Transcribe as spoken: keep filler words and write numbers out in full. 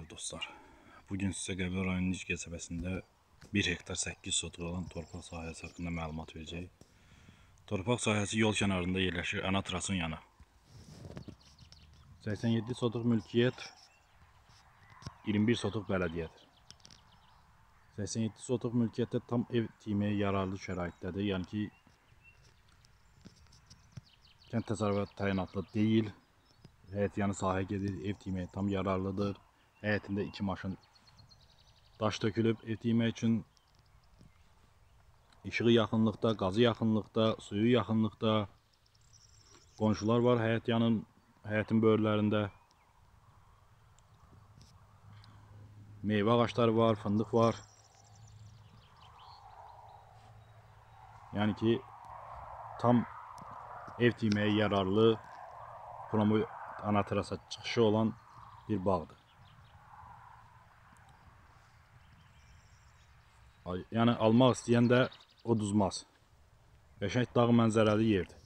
Merhabalar dostlar. Bugün size Qəbələ rayonunun Nic qəsəbəsində bir hektar səkkiz sotluq olan torpaq sahəsi haqqında məlumat verəcəyik. Torpaq sahəsi yol kənarında yerləşir, ana trasın yanı. səksən yeddi sotluq mülkiyyət, iyirmi bir sotluq bələdiyyədir. səksən yeddi sotluq mülkiyyətdə tam ev tikməyə yararlı şəraitdədir. Yəni ki, kənd təsərrüfatı təyinatlı deyil. Həyət yanı sahə gedir, ev tikməyə tam yararlıdır. Həyətində iki maşın daş tökülüb ev tikmək üçün. İşığı yaxınlıqda, qazı yaxınlıqda, suyu yaxınlıqda. Qonşular var həyət yanın, həyətin böyürlərində. Meyvə ağaçları var, fındıq var. Yəni ki, tam ev tikməyə yararlı, promo ana terasa çıxışı olan bir bağdır. Yəni almaq istəyən də uduzmaz. Qəşəng dağ mənzərəli yerdir.